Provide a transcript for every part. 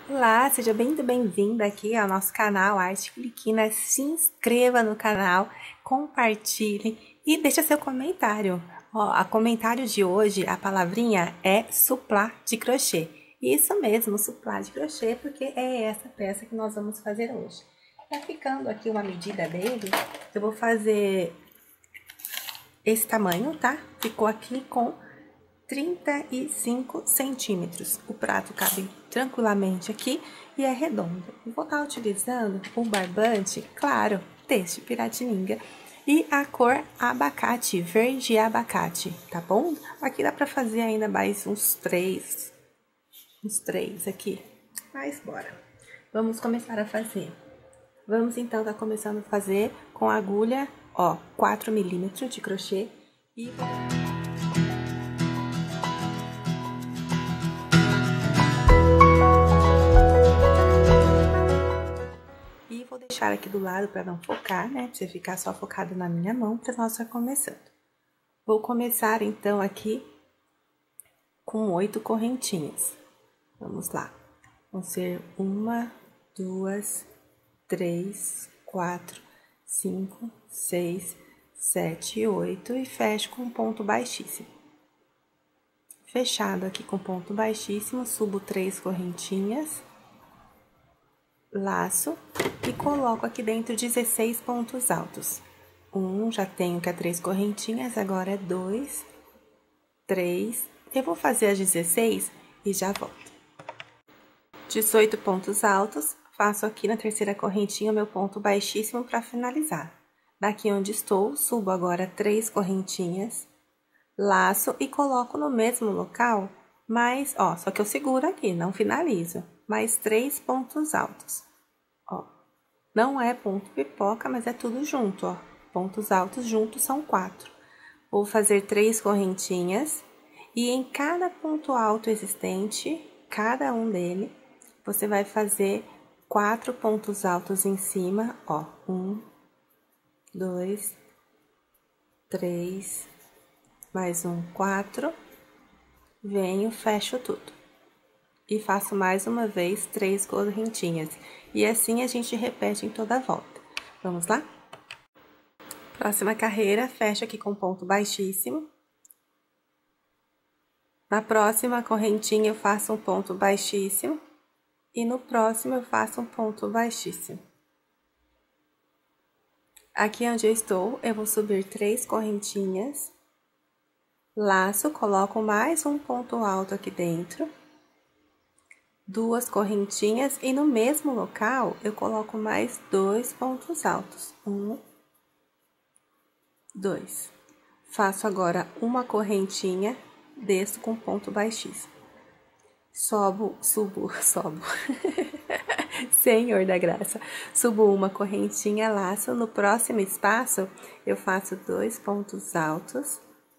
Olá, seja muito bem-vinda aqui ao nosso canal Arte Filiquina. Se inscreva no canal, compartilhe e deixa seu comentário. A comentário de hoje, a palavrinha é suplá de crochê. Isso mesmo, suplá de crochê, porque é essa peça que nós vamos fazer hoje. Tá ficando aqui uma medida dele, eu vou fazer esse tamanho, tá? Ficou aqui com 35 centímetros. O prato cabe tranquilamente aqui e é redondo. Eu vou estar utilizando um barbante, claro, deste Piratininga. E a cor abacate, verde abacate, tá bom? Aqui dá pra fazer ainda mais uns três aqui. Mas bora. Vamos começar a fazer. Vamos então estar começando a fazer com a agulha, ó, 4 milímetros de crochê e... vou deixar aqui do lado para não focar, né? Pra você ficar só focado na minha mão, para nós estar começando. Vou começar, então, aqui com 8 correntinhas. Vamos lá. Vão ser 1, 2, 3, 4, 5, 6, 7, 8 e fecho com ponto baixíssimo. Fechado aqui com ponto baixíssimo, subo 3 correntinhas, laço e coloco aqui dentro 16 pontos altos. Já tenho que é 3 correntinhas, agora é 2, 3. Eu vou fazer as 16 e já volto. 18 pontos altos, faço aqui na terceira correntinha meu ponto baixíssimo para finalizar. Daqui onde estou, subo agora 3 correntinhas, laço e coloco no mesmo local, mas, ó, só que eu seguro aqui, não finalizo. Mais 3 pontos altos, ó. Não é ponto pipoca, mas é tudo junto, ó. Pontos altos juntos são 4. Vou fazer 3 correntinhas e em cada ponto alto existente, cada um dele, você vai fazer 4 pontos altos em cima, ó. 1, 2, 3, mais 4. Venho, fecho tudo. E faço mais uma vez 3 correntinhas. E assim a gente repete em toda a volta. Vamos lá? Próxima carreira, fecho aqui com ponto baixíssimo. Na próxima correntinha eu faço um ponto baixíssimo. E no próximo eu faço um ponto baixíssimo. Aqui onde eu estou, eu vou subir 3 correntinhas. Laço, coloco mais um ponto alto aqui dentro. 2 correntinhas e no mesmo local eu coloco mais 2 pontos altos. 1, 2. Faço agora uma correntinha, desço com ponto baixíssimo. Subo. Senhor da graça. Subo uma correntinha, laço. No próximo espaço, eu faço 2 pontos altos,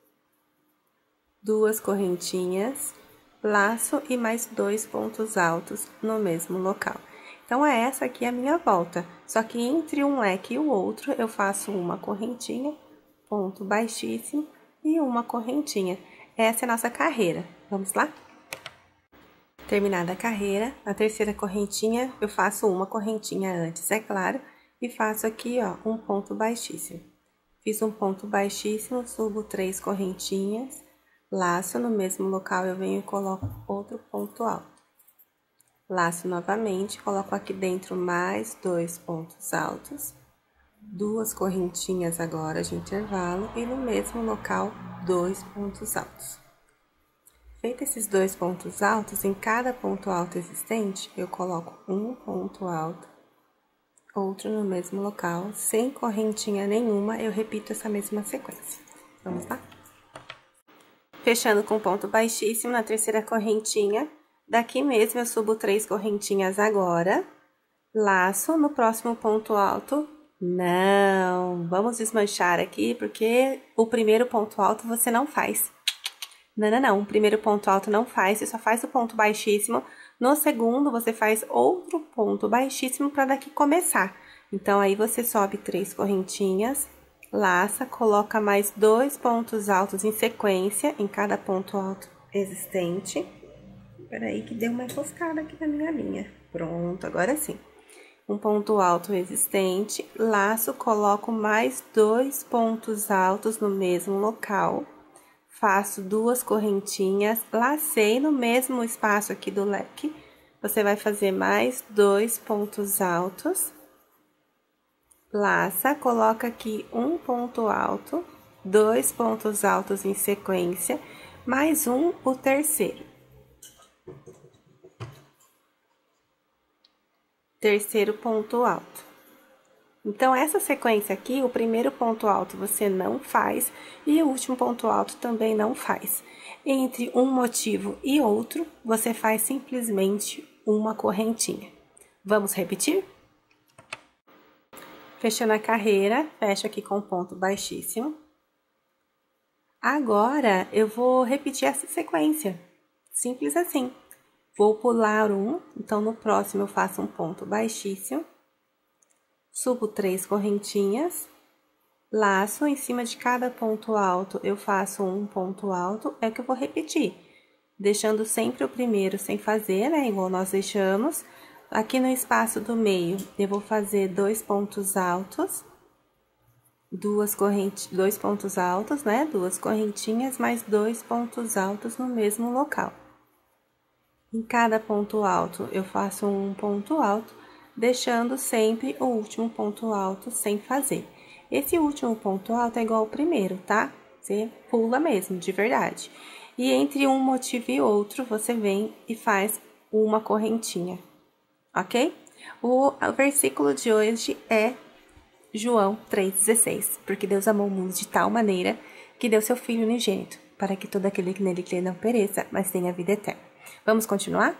2 correntinhas, laço e mais 2 pontos altos no mesmo local. Então, é essa aqui a minha volta. Só que entre um leque e o outro, eu faço uma correntinha, ponto baixíssimo e uma correntinha. Essa é a nossa carreira. Vamos lá? Terminada a carreira, na terceira correntinha, eu faço uma correntinha antes, é claro, e faço aqui, ó, um ponto baixíssimo. Fiz um ponto baixíssimo, subo 3 correntinhas, laço, no mesmo local eu venho e coloco outro ponto alto. Laço novamente, coloco aqui dentro mais 2 pontos altos, 2 correntinhas agora de intervalo e no mesmo local 2 pontos altos. Feito esses 2 pontos altos, em cada ponto alto existente, eu coloco um ponto alto, outro no mesmo local, sem correntinha nenhuma, eu repito essa mesma sequência. Vamos lá? Fechando com ponto baixíssimo na terceira correntinha, daqui mesmo eu subo 3 correntinhas agora, laço, no próximo ponto alto, não, vamos desmanchar aqui, porque o primeiro ponto alto você não faz. Não, o primeiro ponto alto não faz, você só faz o ponto baixíssimo, no segundo você faz outro ponto baixíssimo para daqui começar. Então, aí você sobe 3 correntinhas, laça, coloca mais 2 pontos altos em sequência, em cada ponto alto existente. Peraí que deu uma enroscada aqui na minha linha. Pronto, agora sim. Um ponto alto existente, laço, coloco mais 2 pontos altos no mesmo local. Faço 2 correntinhas, lacei no mesmo espaço aqui do leque. Você vai fazer mais 2 pontos altos. Laça, coloca aqui um ponto alto, 2 pontos altos em sequência, mais um, o terceiro. Terceiro ponto alto. Então, essa sequência aqui, o primeiro ponto alto você não faz e o último ponto alto também não faz. Entre um motivo e outro, você faz simplesmente uma correntinha. Vamos repetir? Fechando a carreira, fecho aqui com ponto baixíssimo. Agora, eu vou repetir essa sequência, simples assim. Vou pular um, então no próximo eu faço um ponto baixíssimo, subo 3 correntinhas, laço, em cima de cada ponto alto eu faço um ponto alto, é o que eu vou repetir, deixando sempre o primeiro sem fazer, né, igual nós deixamos. Aqui no espaço do meio, eu vou fazer 2 pontos altos, 2 pontos altos, né, 2 correntinhas, mais 2 pontos altos no mesmo local. Em cada ponto alto, eu faço um ponto alto, deixando sempre o último ponto alto sem fazer. Esse último ponto alto é igual ao primeiro, tá? Você pula mesmo, de verdade. E entre um motivo e outro, você vem e faz uma correntinha, ok? O versículo de hoje é João 3,16. Porque Deus amou o mundo de tal maneira que deu seu Filho unigênito, para que todo aquele que nele crê não pereça, mas tenha vida eterna. Vamos continuar?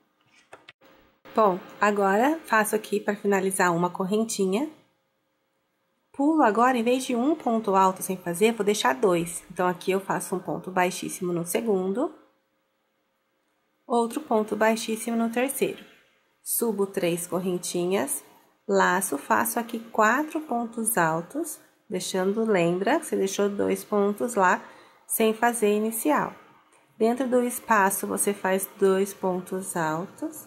Bom, agora faço aqui para finalizar uma correntinha. Pulo agora, em vez de um ponto alto sem fazer, vou deixar 2. Então, aqui eu faço um ponto baixíssimo no segundo, outro ponto baixíssimo no terceiro. Subo 3 correntinhas, laço, faço aqui 4 pontos altos, deixando, lembra, você deixou 2 pontos lá sem fazer inicial. Dentro do espaço, você faz 2 pontos altos,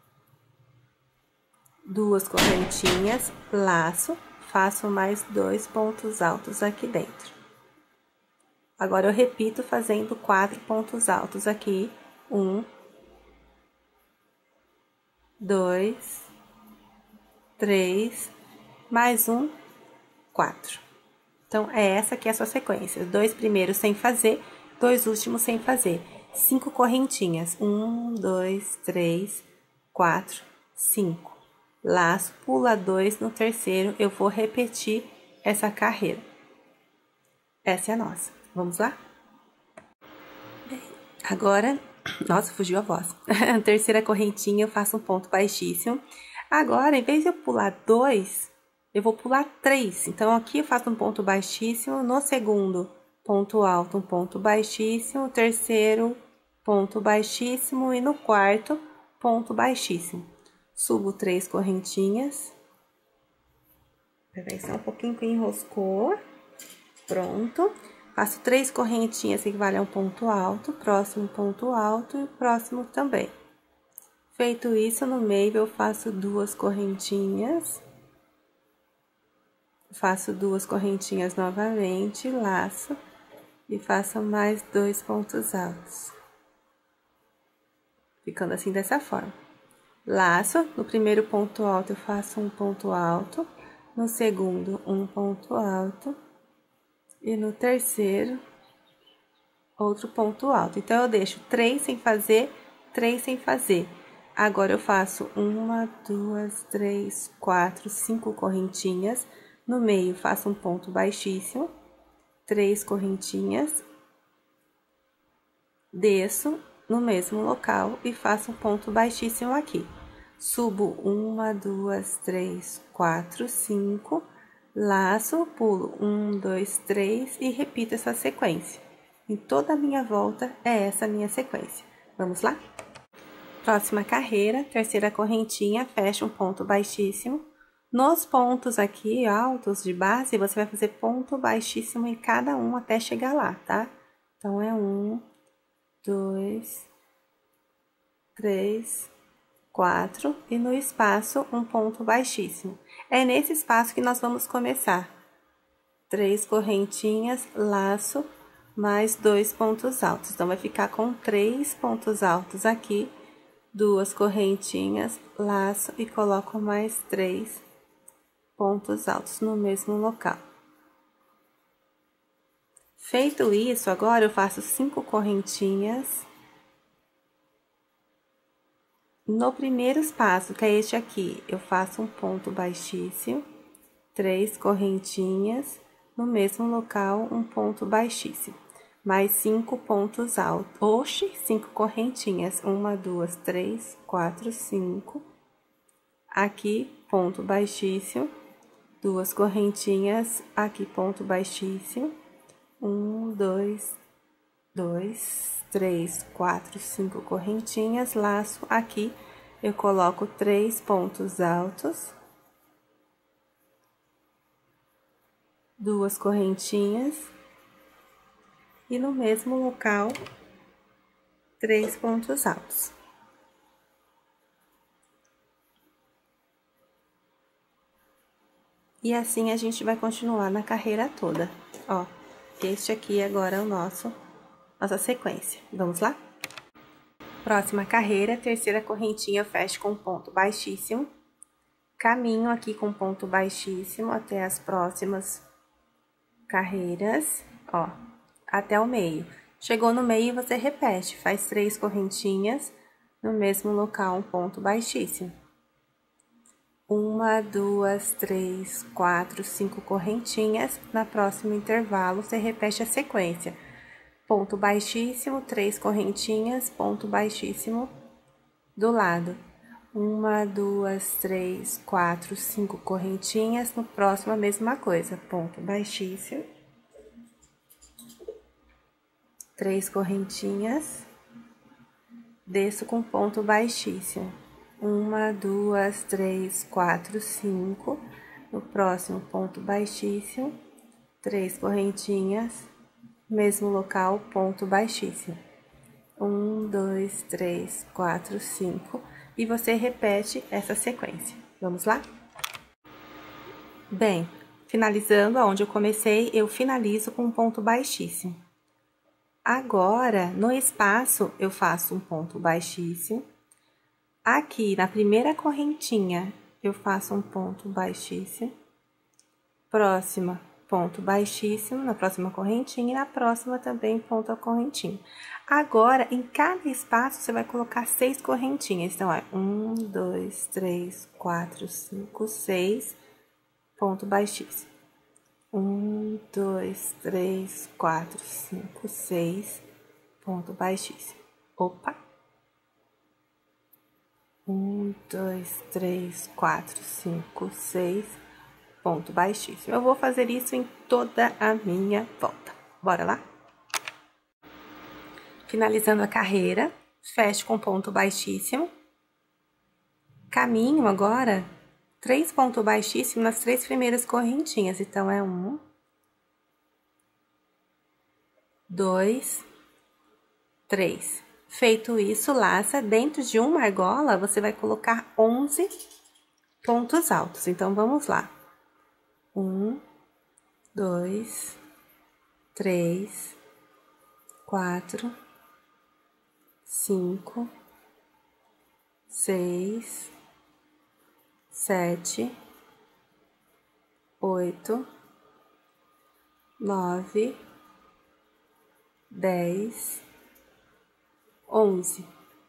2 correntinhas, laço, faço mais 2 pontos altos aqui dentro. Agora, eu repito fazendo 4 pontos altos aqui. 1, 2, 3, mais um, 4. Então, é essa aqui a sua sequência. 2 primeiros sem fazer, 2 últimos sem fazer. 5 correntinhas. 1, 2, 3, 4, 5. Laço, pula 2 no terceiro, eu vou repetir essa carreira. Essa é a nossa. Vamos lá? Agora, nossa, fugiu a voz. A terceira correntinha, eu faço um ponto baixíssimo. Agora, em vez de eu pular 2, eu vou pular 3. Então, aqui eu faço um ponto baixíssimo, no segundo, ponto alto, um ponto baixíssimo, terceiro, ponto baixíssimo e no quarto, ponto baixíssimo. Subo 3 correntinhas. Peraí, só um pouquinho que enroscou. Pronto. Faço 3 correntinhas que equivale a um ponto alto, próximo ponto alto e o próximo também. Feito isso, no meio eu faço 2 correntinhas. Faço 2 correntinhas novamente, laço e faço mais 2 pontos altos. Ficando assim dessa forma. Laço, no primeiro ponto alto eu faço um ponto alto, no segundo um ponto alto e no terceiro outro ponto alto. Então, eu deixo 3 sem fazer, 3 sem fazer. Agora, eu faço 1, 2, 3, 4, 5 correntinhas. No meio, faço um ponto baixíssimo, 3 correntinhas. Desço no mesmo local e faço um ponto baixíssimo aqui. Subo 1, 2, 3, 4, 5. Laço, pulo 1, 2, 3 e repito essa sequência. Em toda a minha volta é essa minha sequência. Vamos lá? Próxima carreira, terceira correntinha, fecha um ponto baixíssimo. Nos pontos aqui altos de base, você vai fazer ponto baixíssimo em cada um até chegar lá, tá? Então, é 1, 2, 3, 4 e no espaço um ponto baixíssimo. É nesse espaço que nós vamos começar. 3 correntinhas, laço, mais 2 pontos altos. Então, vai ficar com 3 pontos altos aqui, 2 correntinhas, laço e coloco mais 3 pontos altos no mesmo local. Feito isso, agora eu faço 5 correntinhas. No primeiro espaço, que é este aqui, eu faço um ponto baixíssimo, 3 correntinhas, no mesmo local, um ponto baixíssimo, mais 5 pontos altos. Oxe, 5 correntinhas, 1, 2, 3, 4, 5. Aqui, ponto baixíssimo, 2 correntinhas, aqui, ponto baixíssimo, 1, 2, 3, 4, 5 correntinhas, laço, aqui eu coloco 3 pontos altos, 2 correntinhas e no mesmo local 3 pontos altos. E assim a gente vai continuar na carreira toda, ó. Este aqui agora é o nossa sequência. Vamos lá? Próxima carreira, terceira correntinha, eu fecho com ponto baixíssimo. Caminho aqui com ponto baixíssimo até as próximas carreiras, ó, até o meio. Chegou no meio, você repete, faz 3 correntinhas, no mesmo local, um ponto baixíssimo. 1, 2, 3, 4, 5 correntinhas, na próximo intervalo, você repete a sequência. Ponto baixíssimo, 3 correntinhas, ponto baixíssimo do lado. 1, 2, 3, 4, 5 correntinhas, no próximo a mesma coisa, ponto baixíssimo. 3 correntinhas, desço com ponto baixíssimo. 1, 2, 3, 4, 5, no próximo ponto baixíssimo, 3 correntinhas, mesmo local, ponto baixíssimo. 1, 2, 3, 4, 5, e você repete essa sequência. Vamos lá? Bem, finalizando aonde eu comecei, eu finalizo com um ponto baixíssimo. Agora, no espaço, eu faço um ponto baixíssimo. Aqui, na primeira correntinha, eu faço um ponto baixíssimo. Próxima, ponto baixíssimo, na próxima correntinha, e na próxima também, ponto a correntinha. Agora, em cada espaço, você vai colocar 6 correntinhas. Então, ó, 1, 2, 3, 4, 5, 6, ponto baixíssimo. 1, 2, 3, 4, 5, 6, ponto baixíssimo. Opa! 1, 2, 3, 4, 5, 6, ponto baixíssimo. Eu vou fazer isso em toda a minha volta. Bora lá? Finalizando a carreira, fecho com ponto baixíssimo. Caminho agora 3 pontos baixíssimos nas 3 primeiras correntinhas. Então, é 1, 2, 3. Feito isso, laça, dentro de uma argola, você vai colocar 11 pontos altos. Então, vamos lá. 1, 2, 3, 4, 5, 6, 7, 8, 9, 10, 11.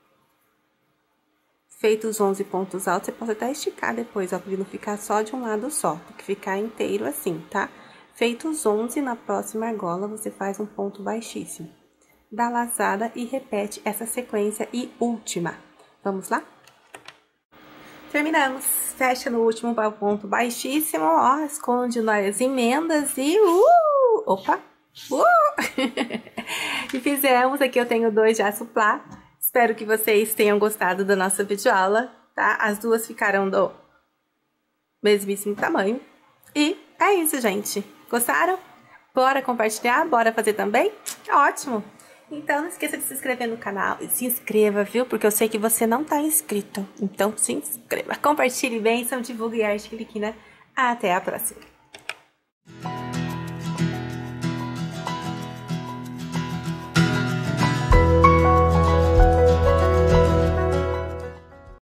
Feitos os 11 pontos altos, você pode até esticar depois, ó, pra não ficar só de um lado só, tem que ficar inteiro assim, tá? Feitos os 11, na próxima argola, você faz um ponto baixíssimo. Dá laçada e repete essa sequência e última. Vamos lá? Terminamos. Fecha no último ponto baixíssimo, ó, esconde nas emendas e opa! E fizemos, aqui eu tenho 2 de aço plá. Espero que vocês tenham gostado da nossa videoaula, tá? As duas ficaram do mesmíssimo tamanho. E é isso, gente. Gostaram? Bora compartilhar? Bora fazer também? Ótimo! Então, não esqueça de se inscrever no canal. Se inscreva, viu? Porque eu sei que você não tá inscrito. Então, se inscreva. Compartilhe bem, divulgue arte cliquina. Até a próxima.